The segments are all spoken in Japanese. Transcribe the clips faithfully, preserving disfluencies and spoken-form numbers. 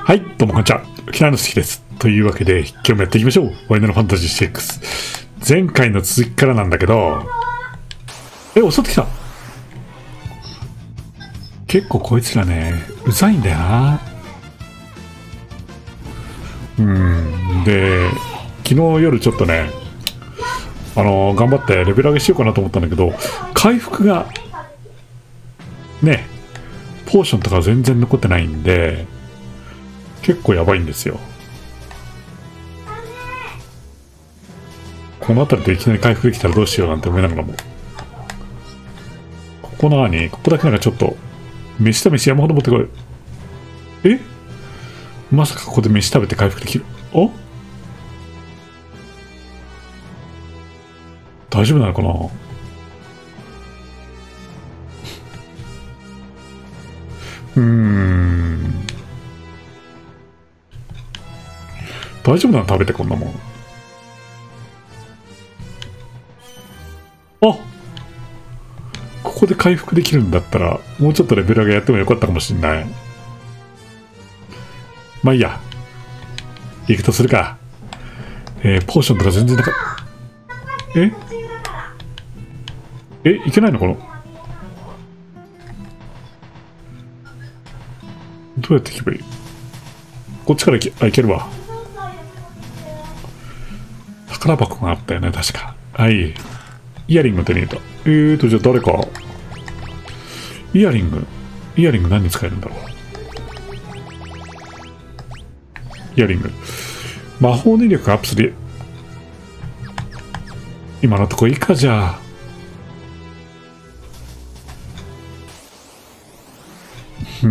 はい、どうもこんにちは。沖縄の好きです。というわけで、今日もやっていきましょう。ワイナのファンタジー シーエックス。前回の続きからなんだけど、え、襲ってきた。結構こいつらね、うざいんだよな。うん。で、昨日夜ちょっとね、あのー、頑張ってレベル上げしようかなと思ったんだけど、回復が、ね、ポーションとか全然残ってないんで、結構やばいんですよ。この辺りでいきなり回復できたらどうしようなんて思いながらも。ここなに、ここだけなんかちょっと、飯と飯山ほど持ってこい。えまさかここで飯食べて回復できる。お大丈夫なのかな。うーん。大丈夫なの食べてこんなもん。あここで回復できるんだったら、もうちょっとレベル上げやってもよかったかもしんない。まあいいや。行くとするか。えー、ポーションとか全然なかった。ええ、いけないのこの。どうやって行けばいい？こっちから行け、あ、行けるわ。宝箱があったよね、確か。はい。イヤリング手に入れた。えーと、じゃあ誰か。イヤリング。イヤリング何に使えるんだろう。イヤリング。魔法能力がアップする。今のとこいいか、じゃあ。うん。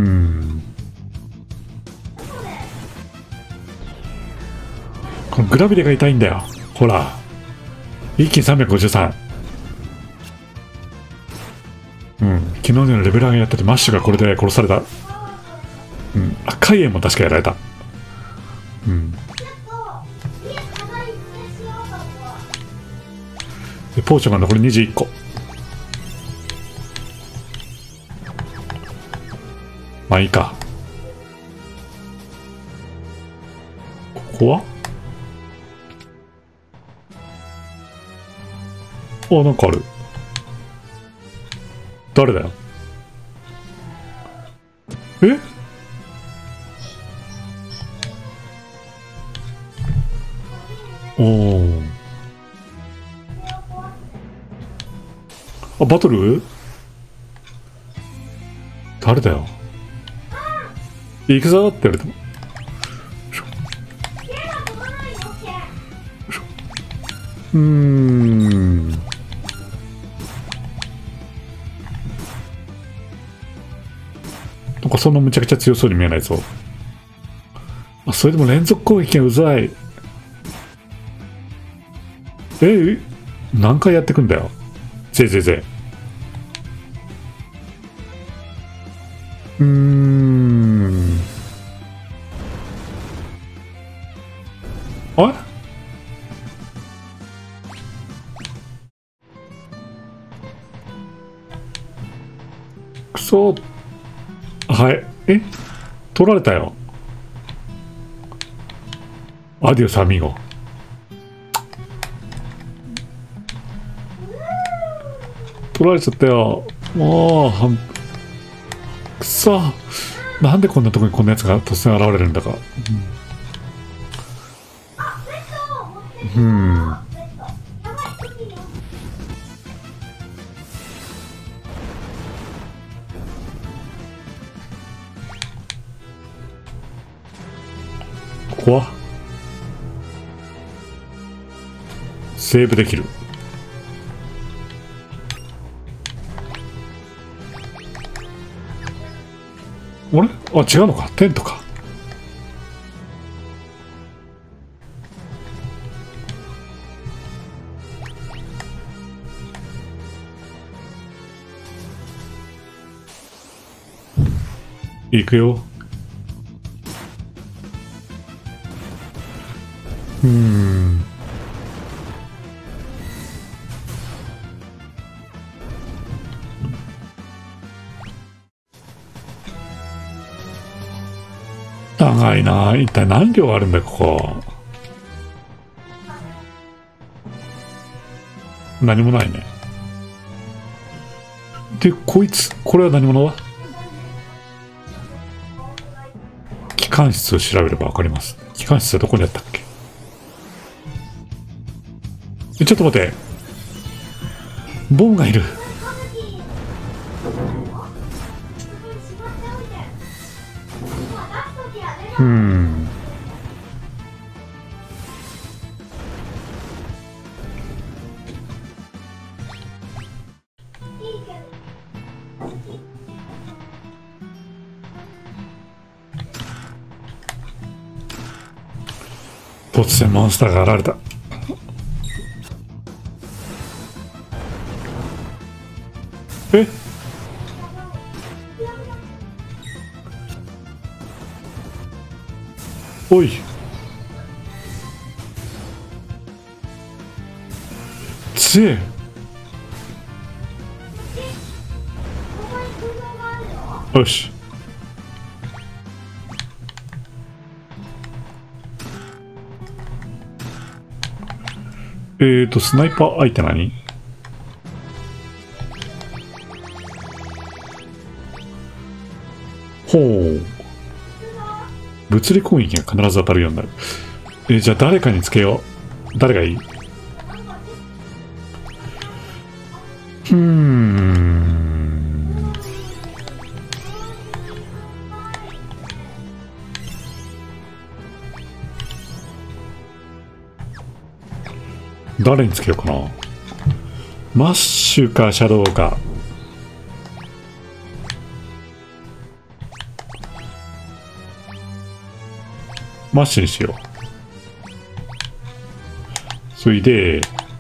このグラビレが痛いんだよ。ほら。一気にさんびゃくごじゅうさん。うん。昨日の夜レベル上げやっててマッシュがこれで殺された。うん。あ、カイエンも確かやられた。うん。で、ポーチョンが残りにじゅういっこ。まあいいか。ここはあ、なんかある。誰だよ。えおー。あ、バトル誰だよ。行くぞって言われても。うーん。なんかそんなむちゃくちゃ強そうに見えないぞ。あ、それでも連続攻撃がうざい。え、何回やってくんだよ。ぜぜぜ。うーん。あくそ。はい。え取られたよ。アディオスアミーゴ。取られちゃったよ。もう、はん、くそ。なんでこんなとこにこんなやつが突然現れるんだか。うん。うん。ここはセーブできる。あれあ、違うのか。テントか。行くよ。うーん。 長いな。一体何両あるんだよここ。何もないね。でこいつ、これは何者だ。機関室を調べれば分かります。機関室はどこにあったっけ。え、ちょっと待って、ボンがいる。うん。突然モンスターが現れた。え、おい、強え。よし。えーと、スナイパー相手何？ほう。物理攻撃が必ず当たるようになる。えー、じゃあ誰かにつけよう。誰がいい？うーん。誰につけようかな。マッシュかシャドウか。マッシュにしよう。それで、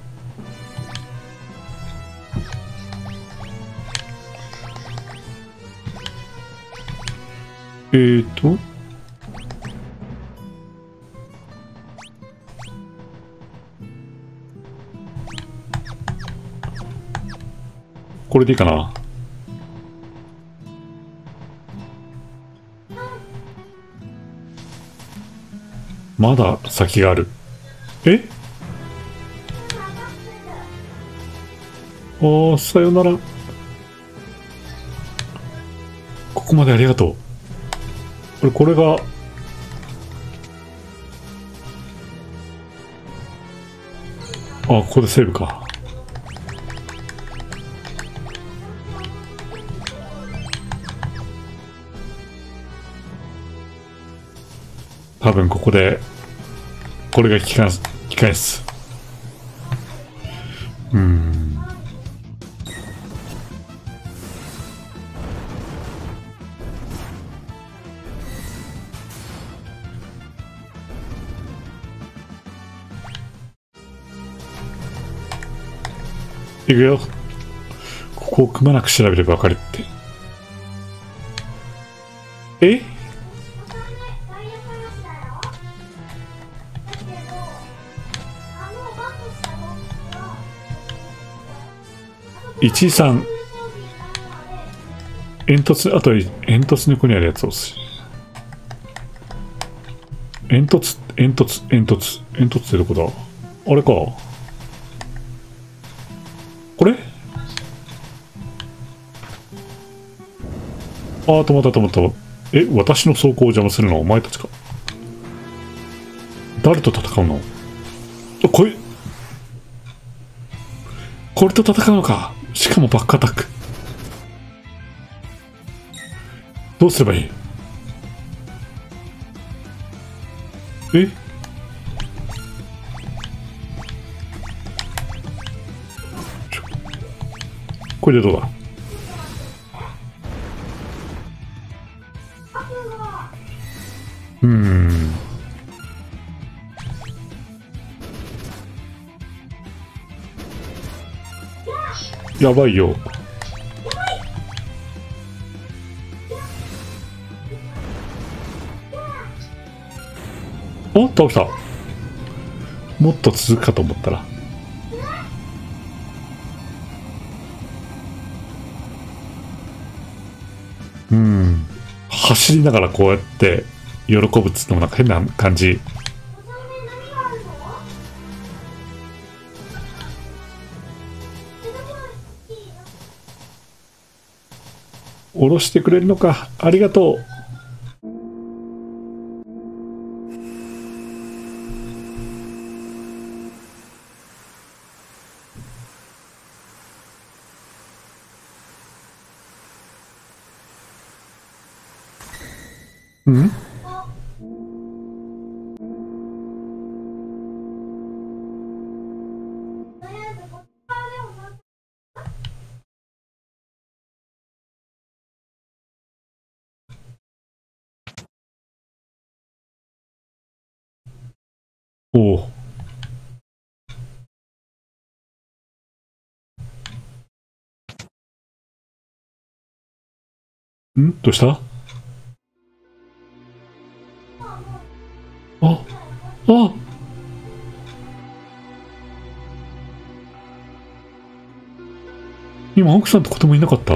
えーと、これでいいかな。まだ先がある。え？ああ、さよなら。ここまでありがとう。これ、これが、あ、ここでセーブか。多分ここで、これが機関、機関室。うーん。いくよ。ここをくまなく調べればわかるって。え？いちさん煙突、あと煙突の横にあるやつを押す。煙突、煙突、煙突、煙突ってどこだ？あれか。これ？あー、止まった止まった。え、私の走行を邪魔するのはお前たちか。誰と戦うの？あ、これ、これと戦うのか。しかもバックアタック。どうすればいい？え？これでどうだ？うーん。やばいよ。お、倒した。もっと続くかと思ったら。うん。走りながらこうやって喜ぶっつってもなんか変な感じ。下ろしてくれるのか、ありがとう。うんおお。んどうした？あ、あ、今奥さんと子供いなかった？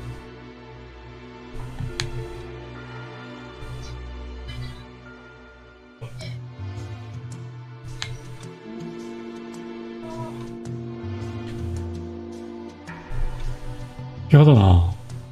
やだな。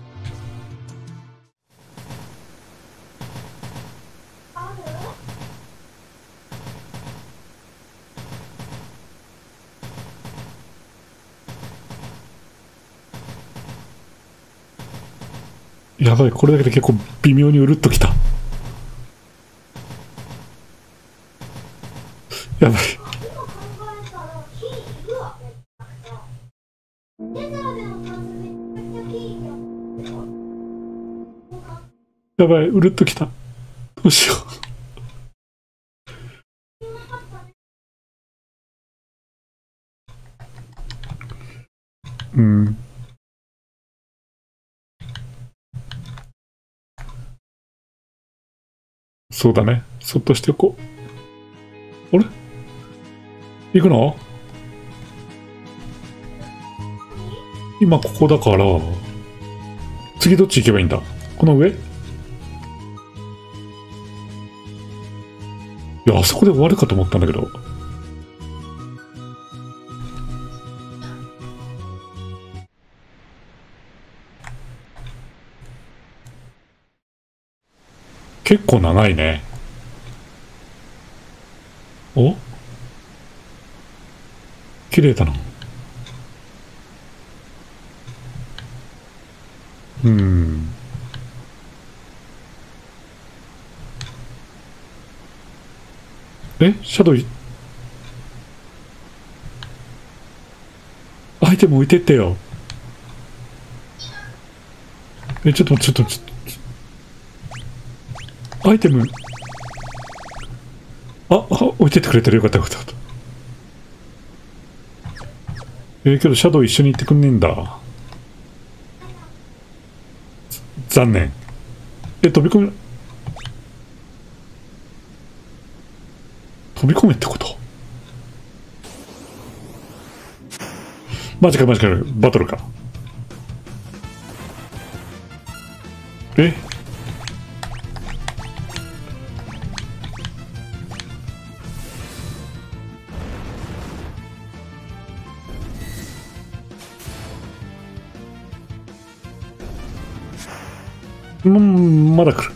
やばい、これだけで結構微妙にうるっときた。やばい。やばい、うるっときた。どうしよう。うん。そうだね。そっとしておこう。あれ？行くの？今ここだから、次どっち行けばいいんだ？この上？いや、あそこで終わるかと思ったんだけど。結構長いね。お？綺麗だな。うん。え？シャドウい、アイテム置いてってよ。え、ちょっと、ちょっと、ちょっと。アイテム。あ、あ、置いてってくれてる。よかったよかった。えー、けどシャドウ一緒に行ってくんねえんだ。残念。え、飛び込め、飛び込めってこと？マジかマジか、バトルか。え？うん、まだ来る。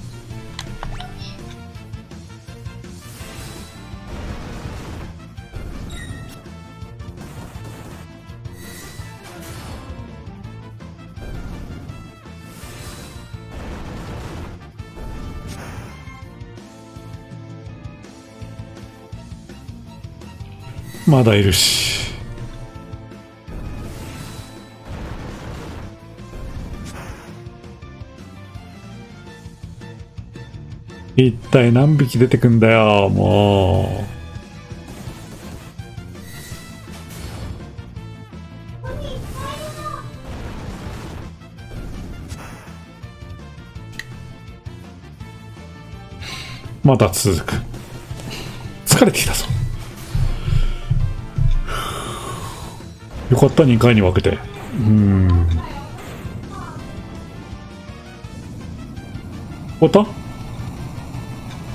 まだいるし。一体何匹出てくんだよ、もう。まだ続く。疲れてきたぞ。よかった、にかいに分けて。うーん。終わった？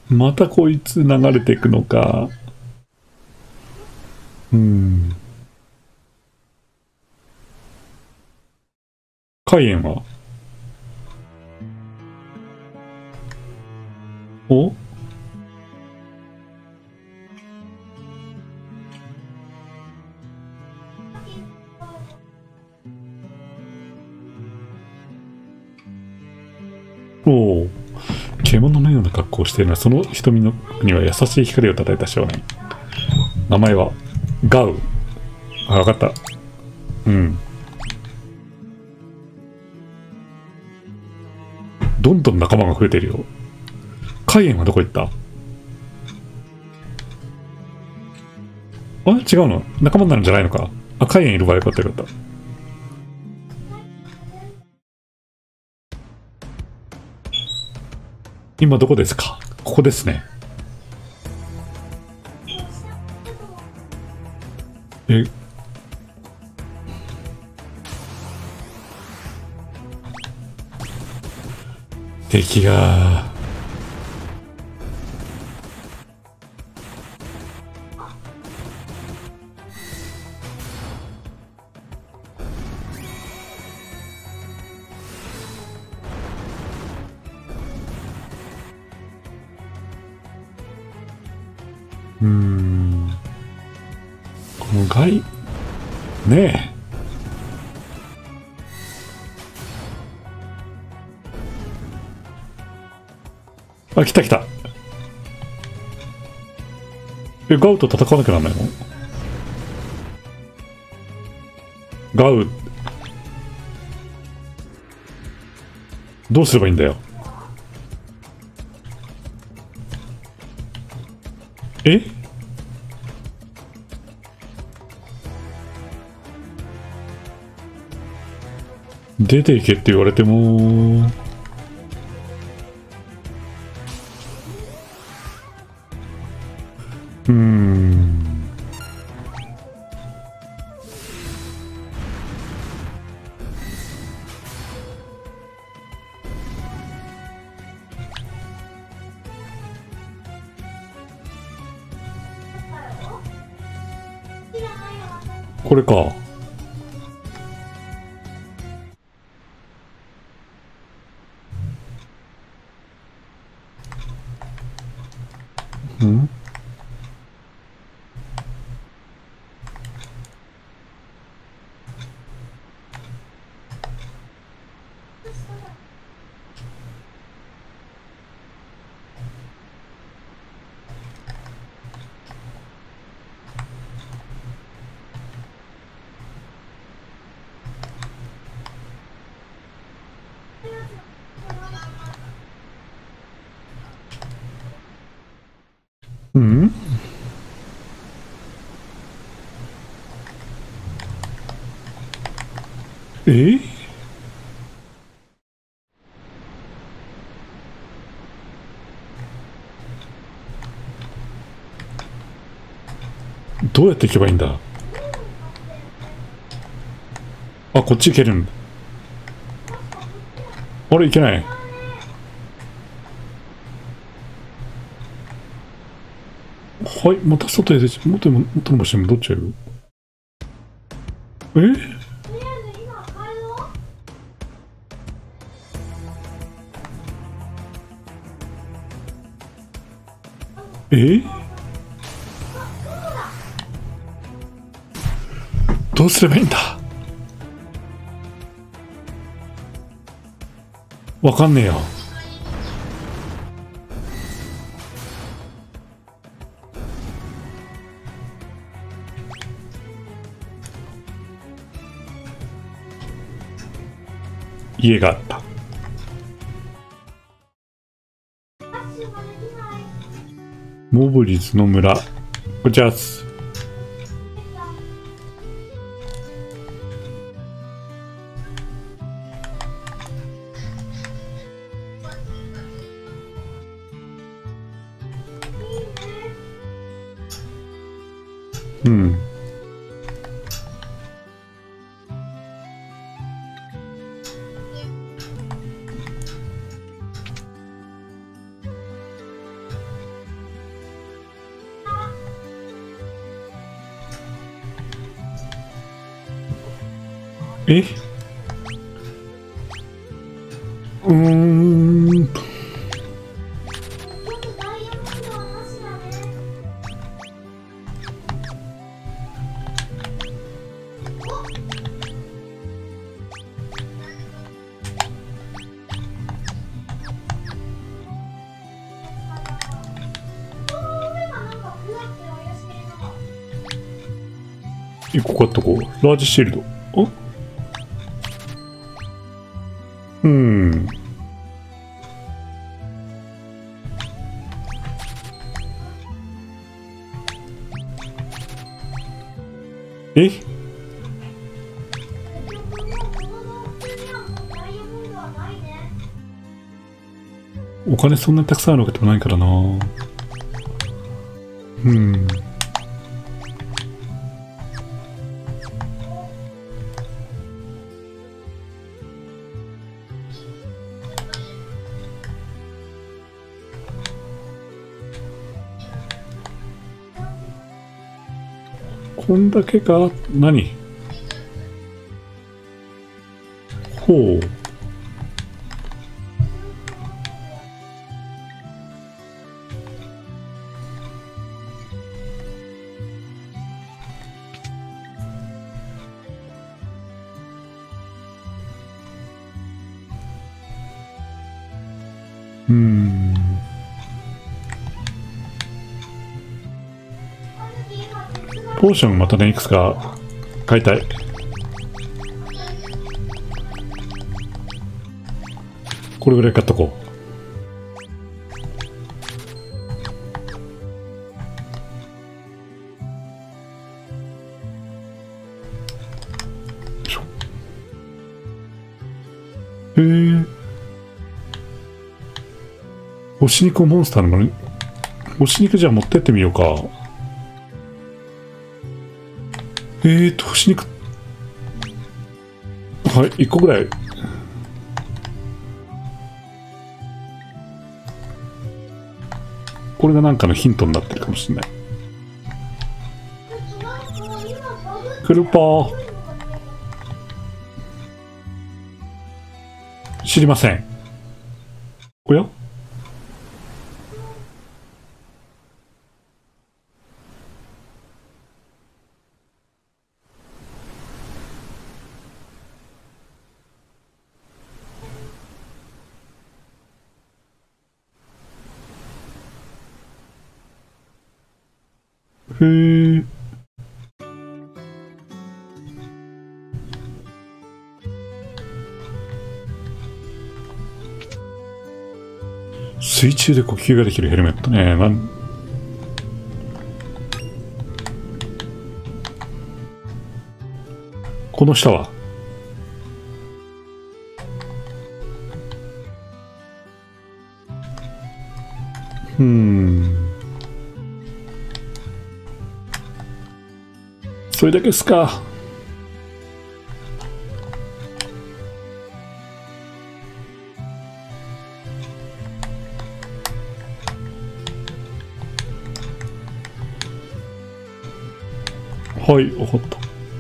またこいつ流れていくのか。うん。海縁はおおお、獣のような格好をしているのは、その瞳のには優しい光をたたえた少年。名前はガウ。あ、分かった。うん。どんどん仲間が増えてるよ。カイエンはどこ行った？あ、違うの？仲間になるんじゃないのか。あ、カイエンいる場合よかったよかった。今どこですか？ここですね。え、敵がうーん、この外ねえ、あ、来た来た。え、ガウと戦わなきゃならないの？ガウどうすればいいんだよ。え、出ていけって言われても、うーん、これか。ん、うん、え、どうやって行けばいいんだ？あ、こっち行けるんだ。あれ、行けない。はい、また外へ出ちゃう。元の元の場所に戻っちゃうよ。え、え、どうすればいいんだ？わかんねえよ。家があった。モブリスの村。こんにちは。うん。 えうーん。一個買っとこう。ラージシールド。あうん。えお金そんなにたくさんあるわけでもないからな。うん。こんだけか何ほう。うーん。ポーションまたね、いくつか買いたい。これぐらい買っとこう。よいしょ。へえ。干し肉をモンスターのものに、干し肉じゃあ持ってってみようか。えーと、干し肉。はい、いっこぐらい。これがなんかのヒントになってるかもしれない。クルパー。知りません。おやへえ。水中で呼吸ができるヘルメットね。なん。この下はうーん。それだけですか。はい、分かった。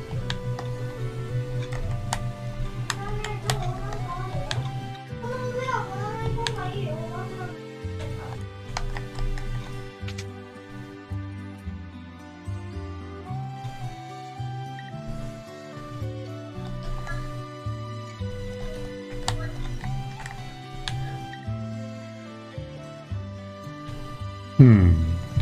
うん。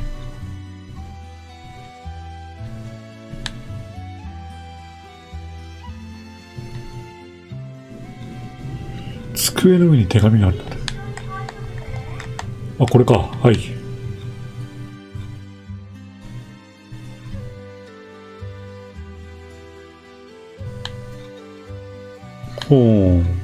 机の上に手紙がある。あ、これか。はい。ほう。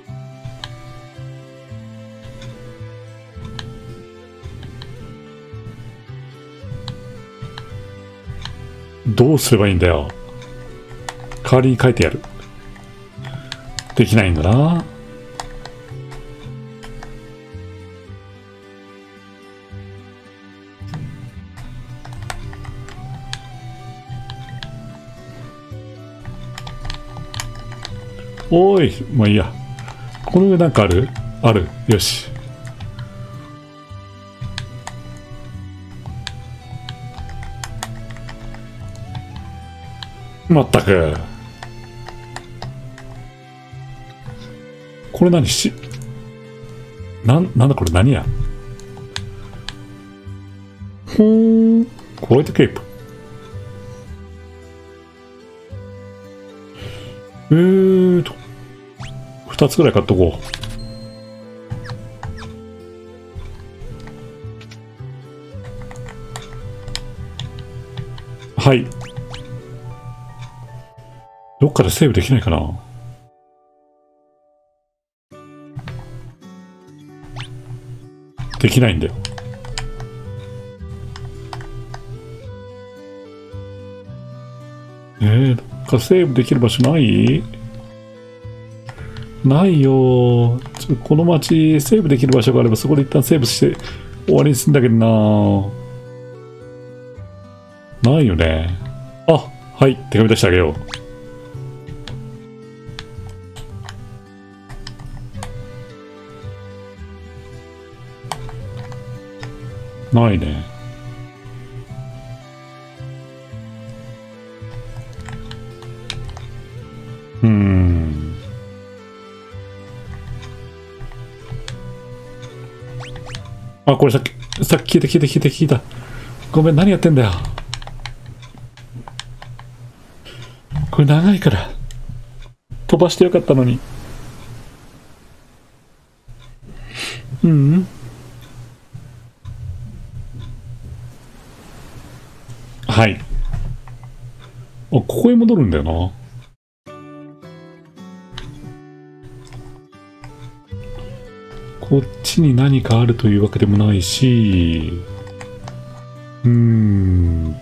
どうすればいいんだよ。代わりに書いてやる。できないんだな。 おーい、まあいいや。この上なんかある？ある。よし。まったく。これ何し、なん、なんだこれ何や。ほーん。ホワイトケープ。えーと。二つぐらい買っとこう。はい。どっかでセーブできないかな。できないんだよ。えー、どっかセーブできる場所ないないよ。ちょこの街、セーブできる場所があればそこで一旦セーブして終わりにするんだけどな。ないよね。あ、はい、手紙出してあげよう。ないね。うーん。あ、これさっき、さっき聞いた聞いた聞いた聞いた。ごめん、何やってんだよ。これ長いから。飛ばしてよかったのに。うん。はい。あ、ここへ戻るんだよな。こっちに何かあるというわけでもないし、うーん。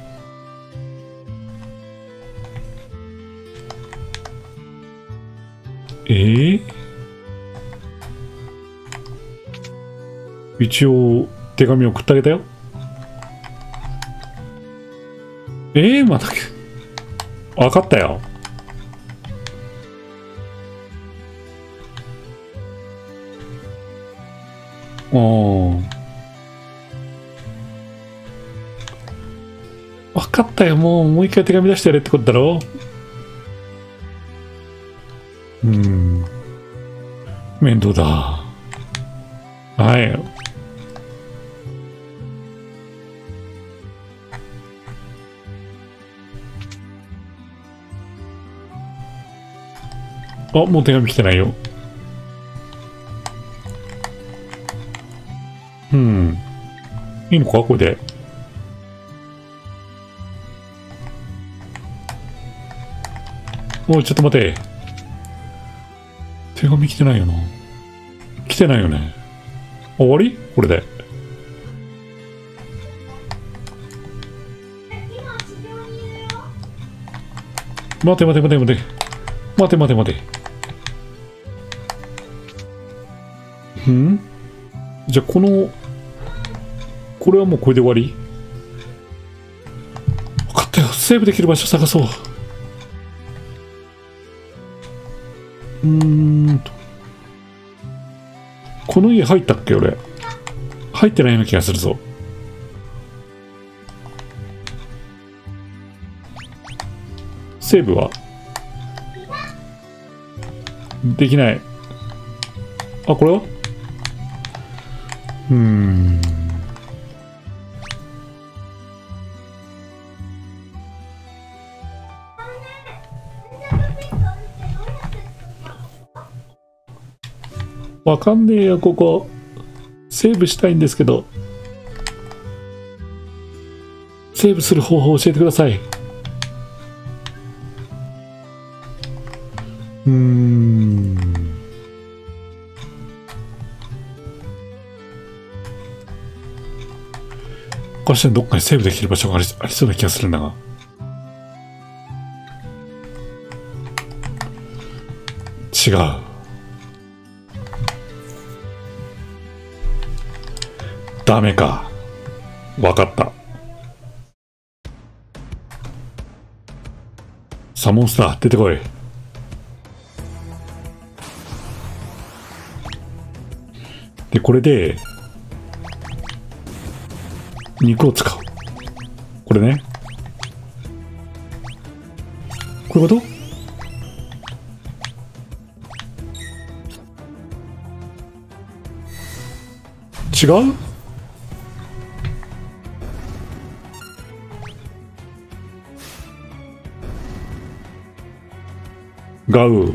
えー、一応手紙送ってあげたよ。えー、また分かったよ。ああ。分かったよ。もう、もう一回手紙出してやれってことだろ。うん。面倒だ。はい。あ、もう手紙来てないよ。うん。いいのかこれで。おい、ちょっと待て。手紙来てないよな。来てないよね。終わりこれで。待て待て待て待て。待て待て待て。んじゃあこの、これはもうこれで終わり？分かったよ。セーブできる場所探そう。うーんと。この家入ったっけ俺。入ってないような気がするぞ。セーブはできない。あ、これはうーん。わかんねえよ、ここ。セーブしたいんですけど。セーブする方法を教えてください。うーん。これしてどっかにセーブできる場所があり、ありそうな気がするんだが。違う。ダメか。わかった。さあ、モンスター、出てこい。 で、これで、肉を使う。これね。こういうこと違う？ガウ。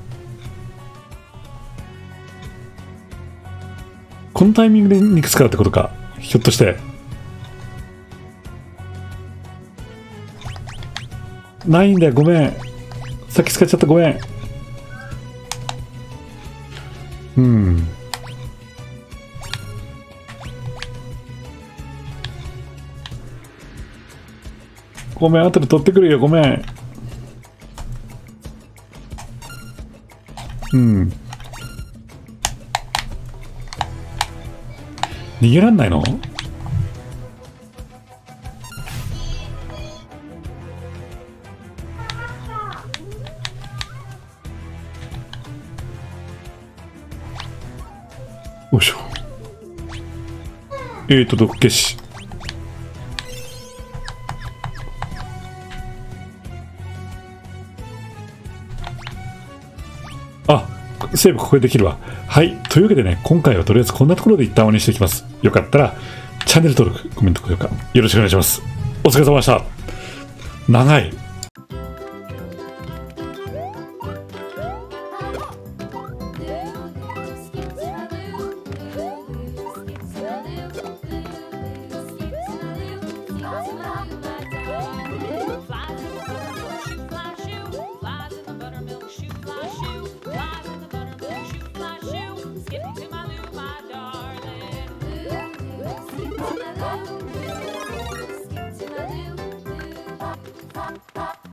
このタイミングで肉使うってことか。ひょっとして。ないんだよ、ごめん。さっき使っちゃった、ごめん。うん。ごめん、後で取ってくるよ、ごめん。うん。逃げらんないの？よいしょ。えーと、毒消し。あ、セーブここでできるわ。はい。というわけでね、今回はとりあえずこんなところで一旦終わりにしていきます。よかったら、チャンネル登録、コメント、高評価、よろしくお願いします。お疲れ様でした。長い。